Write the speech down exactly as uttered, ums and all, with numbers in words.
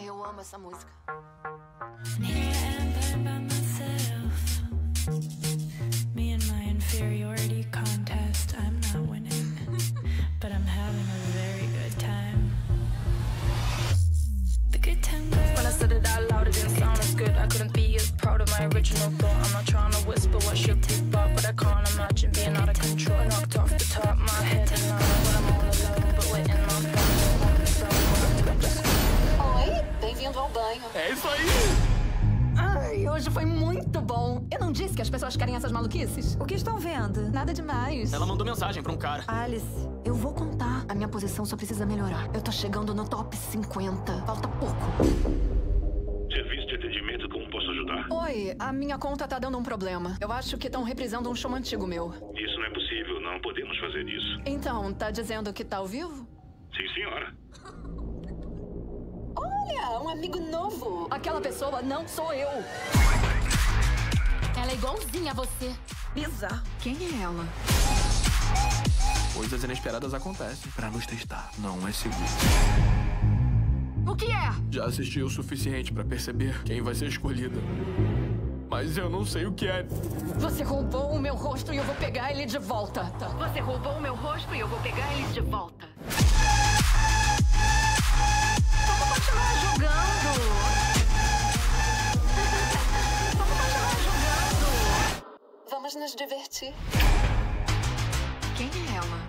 Ai, eu amo essa música. Me and my inferiority contest. I'm not winning, but I'm having a very good time. The good time girl. When I said it out loud, it didn't sound as good. I couldn't be as proud of my original thought. I'm not trying to whisper what should be thought, but I can't imagine being out of control. Knocked off the top of my head, and now when I'm all alone, but waiting on Oi, bem-vindo ao banho. É isso aí! Ai, hoje foi muito bom. Eu não disse que as pessoas querem essas maluquices? O que estão vendo? Nada demais. Ela mandou mensagem pra um cara. Alice. Eu vou contar. A minha posição só precisa melhorar. Eu tô chegando no top cinquenta. Falta pouco. Serviço de atendimento, como posso ajudar? Oi, a minha conta tá dando um problema. Eu acho que estão reprisando um show antigo meu. Isso não é possível, não podemos fazer isso. Então, tá dizendo que tá ao vivo? Sim, senhora. Olha, um amigo novo. Aquela pessoa não sou eu. Ela é igualzinha a você. Bizarro. Quem é ela? Coisas inesperadas acontecem pra nos testar. Não é seguro. O que é? Já assisti o suficiente pra perceber quem vai ser escolhida. Mas eu não sei o que é. Você roubou o meu rosto e eu vou pegar ele de volta. Você roubou o meu rosto e eu vou pegar ele de volta. Vamos continuar jogando. Vamos continuar jogando. Vamos nos divertir. Quem é ela?